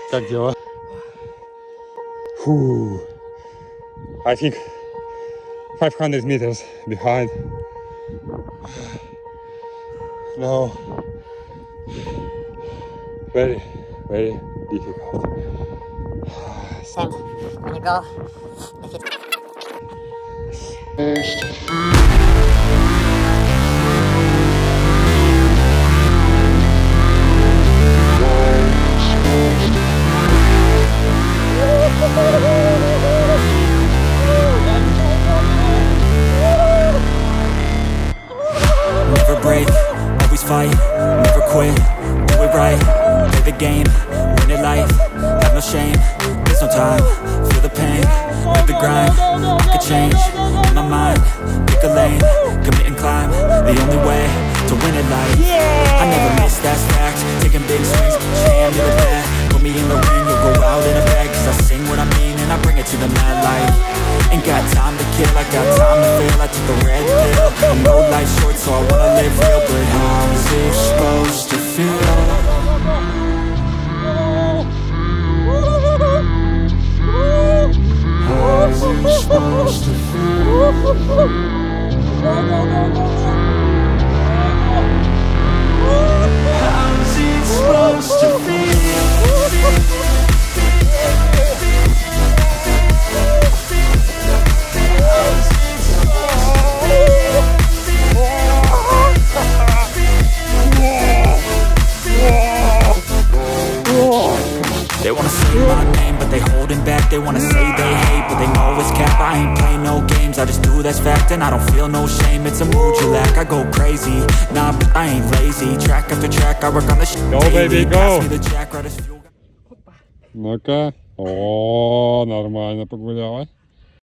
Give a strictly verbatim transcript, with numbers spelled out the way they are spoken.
Как дела? Фу. I think five hundred meters behind. No. Very, very difficult. And when you go, if it's never break, always fight, never quit, do it right, play the game, win it life, have no shame, there's no time, feel the pain, live the grind, make a change, in my mind, pick a lane, commit and climb, the only way to win it life, I never miss, that's fact, taking big swings, jam to the bat, put me in the ring, you'll go out in a bag, cause I sing what I mean and I bring it to the mad light, ain't got time to kill, I got time to feel, I took the red pill, I know life's short so I wanna live real, but how's it supposed to feel? How's it supposed to feel? How's it supposed to feel? They wanna say my name, but they holding back. They wanna say they hate, but they know it's cap. I ain't play no games, I just do that's fact. And I don't feel no shame, it's a mood you lack. I go crazy, nah, but I ain't lazy. Track after track, I work on the shit. Go baby, go! Pass me the jack, right as fuel. Ну-ка. О, нормально погуляла.